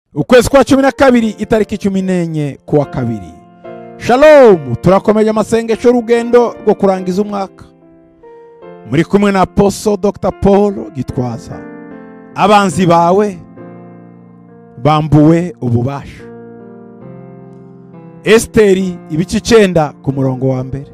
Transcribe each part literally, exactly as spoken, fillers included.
ukwezi kwa cumi na kabiri itariki cumi n'enye kuwa kabiri. Shalom, turakomeje amasengesho y'urugendo rwo kurangiza umwaka. Muri kumwe na Apostle Doctor Paul Gitwaza. Abanzi bawe bambuwe ububasha. Esteri ibice icenda ku murongo wa mbere.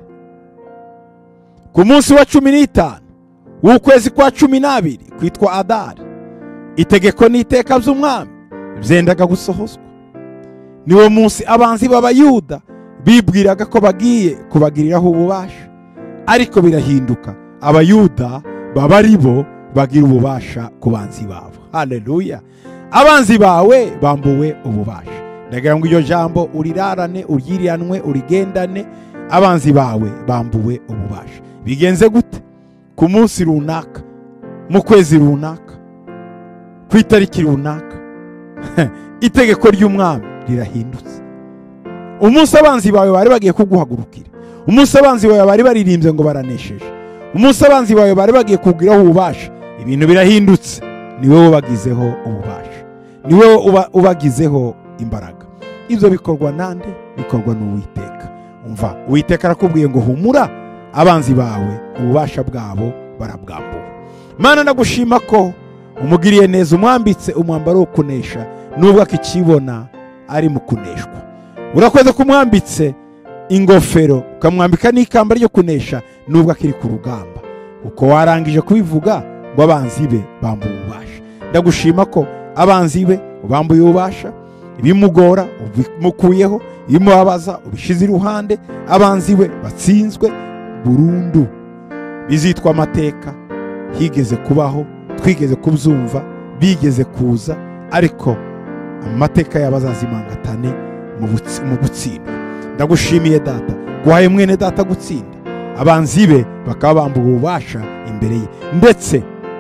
Ku munsi wa cumi n'itanu w'ukwezi kwa cumi n'abiri kwitwa Adari, itegeko n'iteka by'umwami byendaga gusohozwa. Niwo munsi abanzi b'Abayuda bibwiraga ko bagiye kubagiriraho ububasha, ariko birahinduka, Abayuda baba ari bo bagira ububasha ku banzi babo. Haleluya! Abanzi bawe bambuwe ububasha. Ndagira ngo iryo jambo urirarane, uryiriranwe, urigendane. Abanzi bawe bambuwe ububasha. Bigenze gute? Ku munsi runaka, mu kwezi runaka, ku itariki runaka, itegeko ry'umwami rirahindutse. Umunsi abanzi bawe bari bagiye kuguhagurukira, umunsi abanzi bawe bari baririmbye ngo baranesheje, umunsi abanzi bawe bari bagiye kugiraho ububasha, ibintu birahindutse. Ni wowe ubagizeho ububasha, ni wowe ubagizeho imbaraga. Ibyo bikorwa nande? Bikorwa n'Uwiteka. Umva, Uwiteka arakubwiye ngo humura, abanzi bawe ububasha bwabo barabwambuwe. Mana, nagushima ko umugiriye neza, umwambitse umwambaro wo kunesha nubwo akikibona ari mu kuneshwa. Urakoze kumwambitse ingofero, ukamwambika n'ikamba ryo kunesha nubwo akiri ku rugamba. Uko warangije kubivuga ngo abanzi be bambuye ububasha. Ndagushima ko abanzi be bambuye ububasha, ibimugora ubimukuyeho, ibimubabaza ubishize iruhande. Abanzi be batsinzwe burundu. Bizitwa amateka, higeze kubaho, twigeze kubyumva, bigeze kuza, ariko amateka y'abazazimangatane mu gutsinda. Ndagushimiye data, guhaye mwene data gutsinda, abanzi be bakaba bambuwe ububasha imbere ye, ndetse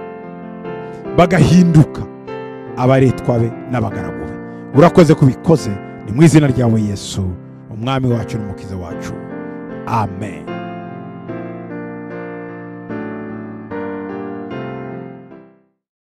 bagahinduka abaretwa be n'abagaragu be. Urakoze kubikoze, ni mu izina ryawe Yesu, umwami wacu n'umukiza wacu. Amen.